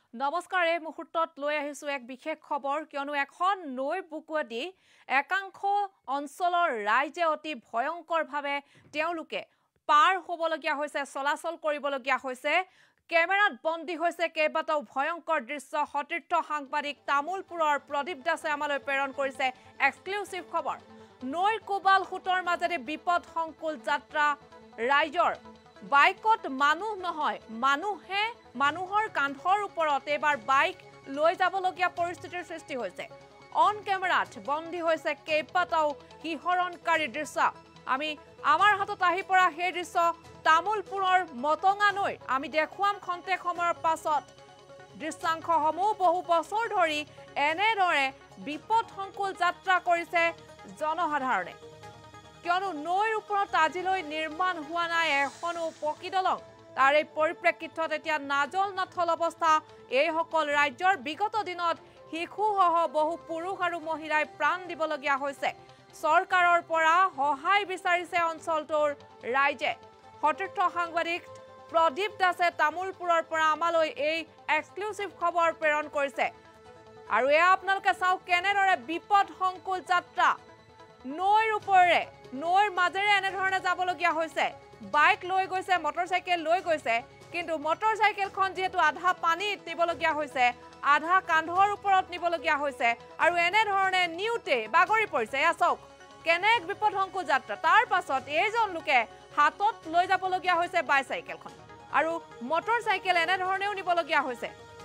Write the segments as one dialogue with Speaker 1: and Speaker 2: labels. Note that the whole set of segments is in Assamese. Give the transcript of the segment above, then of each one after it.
Speaker 1: নমস্কাৰ এই মুহূৰ্তত লৈ আহিছো এক বিশেষ খবৰ কিয়নো এখন নৈ বুকুৱেদি একাংশ অঞ্চলৰ ৰাইজে অতি ভয়ংকৰভাৱে তেওঁলোকে পাৰ হ'বলগীয়া হৈছে চলাচল কৰিবলগীয়া হৈছে কেমেৰাত বন্দী হৈছে কেইবাটাও ভয়ংকৰ দৃশ্য সতীৰ্থ সাংবাদিক তামুলপুৰৰ প্ৰদীপ দাসে আমালৈ প্ৰেৰণ কৰিছে এক্সক্লুসিভ খবৰ নৈৰ কোবাল খুটৰ মাজেৰে বিপদ সংকুল যাত্ৰা ৰাইজৰ বাইকত মানুহ নহয় মানুহে মানুহৰ কান্ধৰ ওপৰত এবাৰ বাইক লৈ যাবলগীয়া পৰিস্থিতিৰ সৃষ্টি হৈছে অন কেমেৰাত বন্দী হৈছে কেইবাটাও হিহৰণকাৰী দৃশ্য আমি আমাৰ হাতত আহি পৰা সেই দৃশ্য তামুলপুৰৰ মটঙা নৈৰ আমি দেখুৱাম খন্তেক সময়ৰ পাছত দৃশ্যাংশসমূহ বহু বছৰ ধৰি এনেদৰে বিপদ সংকুল যাত্ৰা কৰিছে জনসাধাৰণে কিয়নো নৈৰ ওপৰত আজিলৈ নিৰ্মাণ হোৱা নাই এখনো পকী দলং তাৰ এই পৰিপ্ৰেক্ষিতত এতিয়া নাজল নাথল অৱস্থা এইসকল ৰাজ্যৰ বিগত দিনত শিশুসহ বহু পুৰুষ আৰু মহিলাই প্ৰাণ দিবলগীয়া হৈছে চৰকাৰৰ পৰা সহায় বিচাৰিছে অঞ্চলটোৰ ৰাইজে সতীৰ্থ সাংবাদিক প্ৰদীপ দাসে তামুলপুৰৰ পৰা আমালৈ এই এক্সক্লুসিভ খবৰ প্ৰেৰণ কৰিছে আৰু এয়া আপোনালোকে চাওক কেনেদৰে বিপদ সংকুল যাত্ৰা নৈৰ ওপৰেৰে নৈৰ মাজেৰে এনেধৰণে যাবলগীয়া হৈছে বাইক লৈ গৈছে মটৰচাইকেল লৈ গৈছে কিন্তু মটৰচাইকেলখন যেহেতু আধা পানীত নিবলগীয়া হৈছে আধা কান্ধৰ ওপৰত নিবলগীয়া হৈছে আৰু এনেধৰণে নিউতে বাগৰি পৰিছে এয়া চাওক কেনে এক বিপদ সংকুল যাত্ৰা তাৰ পাছত এইজন লোকে হাতত লৈ যাবলগীয়া হৈছে বাইচাইকেলখন আৰু মটৰচাইকেল এনেধৰণেও নিবলগীয়া হৈছে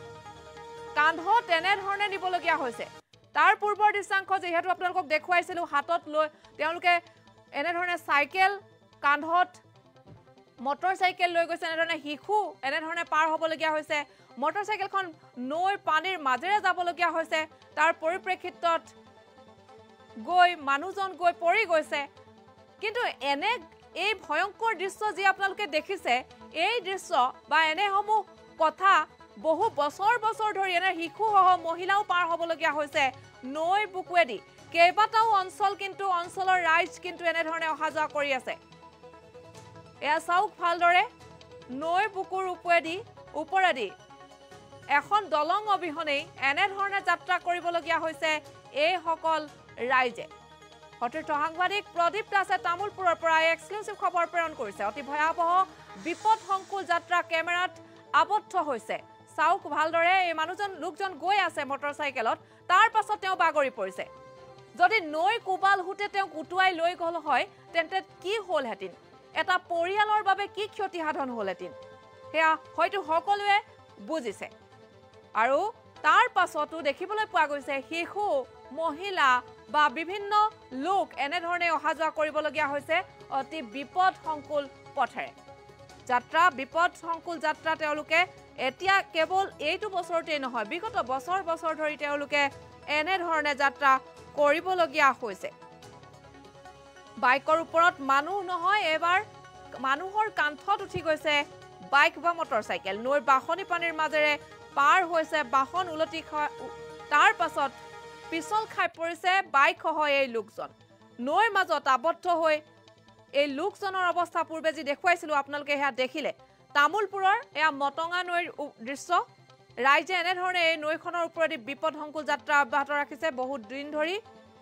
Speaker 1: কান্ধত এনেধৰণে নিবলগীয়া হৈছে তাৰ পূৰ্বৰ দৃশ্যাংশ যেহেতু আপোনালোকক দেখুৱাইছিলো হাতত লৈ তেওঁলোকে এনেধৰণে চাইকেল কান্ধত মটৰচাইকেল লৈ গৈছে এনেধৰণে শিশু এনেধৰণে পাৰ হ'বলগীয়া হৈছে মটৰচাইকেলখন নৈ পানীৰ মাজেৰে যাবলগীয়া হৈছে তাৰ পৰিপ্ৰেক্ষিতত গৈ মানুহজন গৈ পৰি গৈছে কিন্তু এনে এই ভয়ংকৰ দৃশ্য যি আপোনালোকে দেখিছে এই দৃশ্য বা এনেসমূহ কথা বহু বছৰ বছৰ ধৰি এনে শিশুসহ মহিলাও পাৰ হ'বলগীয়া হৈছে নৈ বুকুৱেদি কেইবাটাও অঞ্চল কিন্তু অঞ্চলৰ ৰাইজ কিন্তু এনেধৰণে অহা যোৱা কৰি আছে এয়া চাওক ভালদৰে নৈ বুকুৰ ওপৰেদি এখন দলং অবিহনেই এনেধৰণে যাত্ৰা কৰিবলগীয়া হৈছে এইসকল ৰাইজে সতীৰ্থ সাংবাদিক প্ৰদীপ দাসে তামুলপুৰৰ পৰা এক্সক্লুসিভ খবৰ প্ৰেৰণ কৰিছে অতি ভয়াৱহ বিপদ সংকুল যাত্ৰা কেমেৰাত আবদ্ধ হৈছে চাওক ভালদৰে এই মানুহজন লোকজন গৈ আছে মটৰচাইকেলত তাৰ পাছত তেওঁ বাগৰি পৰিছে যদি নৈ কোবাল হুতে তেওঁক উটুৱাই লৈ গ'ল হয় তেন্তে কি হ'লহেঁতেন এটা পৰিয়ালৰ বাবে কি ক্ষতি সাধন হ'লহেঁতেন সেয়া হয়তো সকলোৱে বুজিছে আৰু তাৰ পাছতো দেখিবলৈ পোৱা গৈছে শিশু মহিলা বা বিভিন্ন লোক এনেধৰণে অহা যোৱা কৰিবলগীয়া হৈছে অতি বিপদ সংকুল পথেৰে যাত্ৰা বিপদ সংকুল যাত্ৰা তেওঁলোকে এতিয়া কেৱল এইটো বছৰতেই নহয় বিগত বছৰ বছৰ ধৰি তেওঁলোকে এনেধৰণে যাত্ৰা কৰিবলগীয়া হৈছে বাইকৰ ওপৰত মানুহ নহয় এবাৰ মানুহৰ কান্ধত উঠি গৈছে বাইক বা মটৰচাইকেল নৈৰ বাহনী পানীৰ মাজেৰে পাৰ হৈছে বাহন উলটি তাৰ পাছত পিছল খাই পৰিছে বাইকসহ এই লোকজন নৈৰ মাজত আবদ্ধ হৈ এই লোকজনৰ অৱস্থা পূৰ্বে যি দেখুৱাইছিলো আপোনালোকে এয়া দেখিলে তামুলপুৰৰ এয়া মটঙা নৈৰ দৃশ্য ৰাইজে এনেধৰণে এই নৈখনৰ ওপৰেদি বিপদ সংকুল যাত্ৰা অব্যাহত ৰাখিছে বহুত দিন ধৰি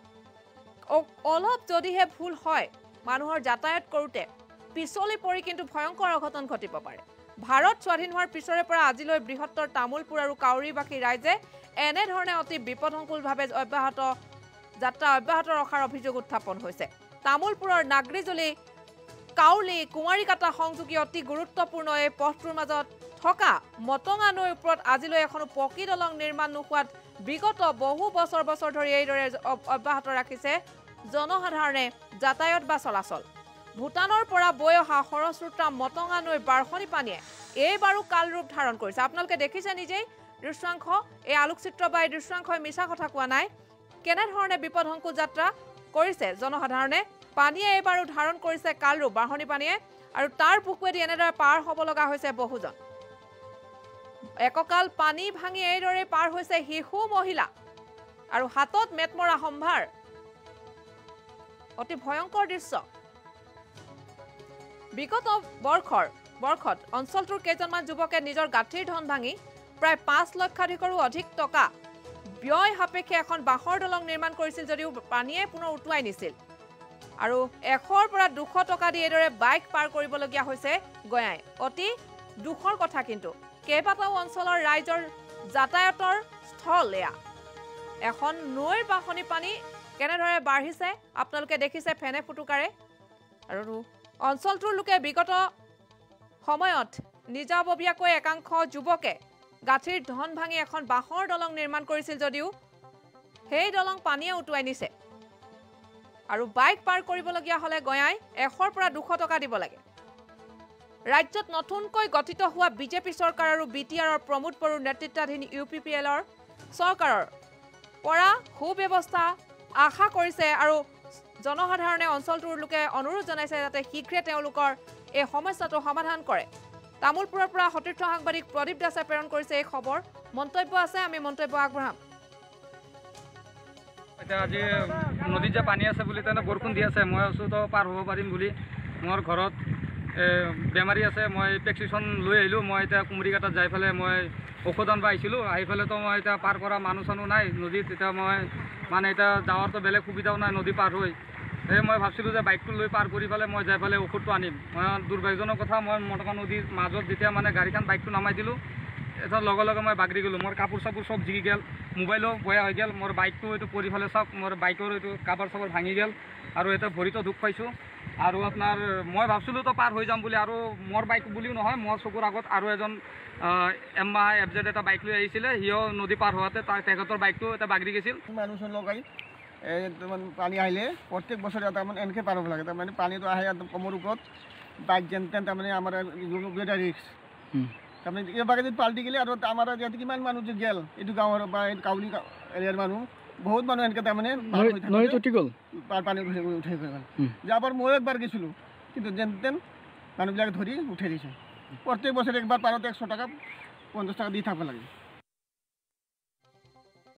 Speaker 1: অলপ যদিহে ভুল হয় মানুহৰ যাতায়াত কৰোঁতে পিছলি পৰি কিন্তু ভয়ংকৰ অঘটন ঘটিব পাৰে ভাৰত স্বাধীন হোৱাৰ পিছৰে পৰা আজিলৈ বৃহত্তৰ তামুলপুৰ আৰু কাউৰীবাসী ৰাইজে এনেধৰণে অতি বিপদসংকুলভাৱে যাত্ৰা অব্যাহত ৰখাৰ অভিযোগ উত্থাপন হৈছে তামুলপুৰৰ নাগৰিজুলি কাউলি কুমাৰীকাটা সংযোগী অতি গুৰুত্বপূৰ্ণ এই পথটোৰ মাজত থকা মটঙা নৈৰ ওপৰত আজিলৈ এখনো পকী দলং নিৰ্মাণ নোহোৱাত বিগত বহু বছৰ বছৰ ধৰি এইদৰে অব্যাহত ৰাখিছে জনসাধাৰণে যাতায়াত বা চলাচল ভূটানৰ পৰা বৈ অহা সৰস্ৰোতা মটঙা নৈৰ বাঢ়নী পানীয়ে এইবাৰো কাল ৰূপ ধাৰণ কৰিছে আপোনালোকে দেখিছে নিজেই দৃশ্যাংশ এই আলোকচিত্ৰ বা এই দৃশ্যাংশই মিছা কথা কোৱা নাই কেনেধৰণে বিপদ সংকুল যাত্ৰা কৰিছে জনসাধাৰণে পানীয়ে এইবাৰো ধাৰণ কৰিছে কাল ৰূপ বাঢ়নী পানীয়ে আৰু তাৰ বুকুৱেদি এনেদৰে পাৰ হ'ব লগা হৈছে বহুজন এককাল পানী ভাঙি এইদৰে পাৰ হৈছে শিশু মহিলা আৰু হাতত মেটমৰা সম্ভাৰ অতি ভয়ংকৰ দৃশ্য বিগত বৰ্ষত অঞ্চলটোৰ কেইজনমান যুৱকে নিজৰ গাঁঠিৰ ধন ভাঙি প্ৰায় ৫ লক্ষাধিকৰো অধিক টকা ব্যয় সাপেক্ষে এখন বাঁহৰ দলং নিৰ্মাণ কৰিছিল যদিও পানীয়ে পুনৰ উটুৱাই নিছিল আৰু ১০০ৰ পৰা ২০০ টকা দি এইদৰে বাইক পাৰ কৰিবলগীয়া হৈছে গঞাই অতি দুখৰ কথা কিন্তু কেইবাটাও অঞ্চলৰ ৰাইজৰ যাতায়াতৰ স্থল এয়া এখন নৈৰ বাঢ়নি পানী কেনেদৰে বাঢ়িছে আপোনালোকে দেখিছে ফেনে ফুটুকাৰে আৰু অঞ্চলটোৰ লোকে বিগত সময়ত নিজাববীয়াকৈ একাংশ যুৱকে গাঁঠিৰ ধন ভাঙি এখন বাঁহৰ দলং নিৰ্মাণ কৰিছিল যদিও সেই দলং পানীয়ে উটুৱাই নিছে আৰু বাইক পাৰ কৰিবলগীয়া হ'লে গঞাই ১০০ৰ পৰা ২০০ টকা দিব লাগে ৰাজ্যত নতুনকৈ গঠিত হোৱা বিজেপি চৰকাৰ আৰু বিটিআৰৰ প্ৰমোদ বড়োৰ নেতৃত্বাধীন ইউপিপিএলৰ চৰকাৰৰ পৰা সুব্যৱস্থা আশা কৰিছে আৰু জনসাধাৰণে অঞ্চলটোৰ লোকে অনুৰোধ জনাইছে যাতে শীঘ্ৰে তেওঁলোকৰ এই সমস্যাটো সমাধান কৰে তামুলপুৰৰ পৰা সতীৰ্থ সাংবাদিক প্ৰদীপ দাসে প্ৰেৰণ কৰিছে এই খবৰ মন্তব্য আছে আমি মন্তব্য আগবঢ়াম
Speaker 2: এতিয়া আজি নদীত যে পানী আছে বুলি তেনে বৰষুণ দি আছে মই আছোঁ তো পাৰ হ'ব পাৰিম বুলি মোৰ ঘৰত বেমাৰী আছে মই প্ৰেছক্ৰিপশ্যন লৈ আহিলোঁ মই এতিয়া কুমৰিঘাটত যাই পেলাই মই ঔষধ আনিব আহিছিলোঁ আহি পেলাই তো মই এতিয়া পাৰ কৰা মানুহ চানুহ নাই নদীত এতিয়া মই মানে এতিয়া যাৱাৰতো বেলেগ সুবিধাও নাই নদী পাৰ হৈ সেই মই ভাবিছিলোঁ যে বাইকটো লৈ পাৰ কৰি পেলাই মই যাই পেলাই ঔষধটো আনিম মই দুৰ্ভাগ্যজনক কথা মই মটকা নদীৰ মাজত যেতিয়া মানে গাড়ীখন বাইকটো নামাই দিলোঁ এটা লগে লগে মই বাগৰি গ'লোঁ মোৰ কাপোৰ চাপোৰ চব জিকি গ'ল মোবাইলো বেয়া হৈ গ'ল মোৰ বাইকটো এইটো পৰি পেলাই চাওক মোৰ বাইকৰ এইটো কাভাৰ চাভাৰ ভাঙি গ'ল আৰু এতিয়া ভৰিতো দুখ পাইছোঁ আৰু আপোনাৰ মই ভাবিছিলোঁ তো পাৰ হৈ যাম বুলি আৰু মোৰ বাইক বুলিও নহয় মোৰ চকুৰ আগত আৰু এজন এম্মা এফজেড এটা বাইক লৈ আহিছিলে সিও নদী পাৰ হোৱাতে তেখেতৰ বাইকটো এটা বাগৰি গৈছিল
Speaker 3: মানুহ লগাই পানী আহিলে প্ৰত্যেক বছৰে তাৰমানে এনেকৈ পাৰ হ'ব লাগে তাৰমানে পানীটো আহে কমৰ ওপৰত বাইক যেন তেন তাৰমানে আমাৰ এটা ৰিক্স তাৰমানে এইবাৰ যদি পাল্টি গ'লে আৰু আমাৰ ইয়াতে কিমান মানুহ যে গ'ল এইটো গাঁৱৰ বা এইটো কাউলী এৰিয়াৰ মানুহ বহুত মানুহ এনেকৈ তাৰমানে পানী উঠাই গ'ল যাবাৰ ময়ো একবাৰ গৈছিলোঁ কিন্তু যেন তেন মানুহবিলাকে ধৰি উঠাই দিছে প্ৰত্যেক বছৰে একবাৰ পাৰত ১০০ টকা ৫০ টকা দি থাকিব লাগে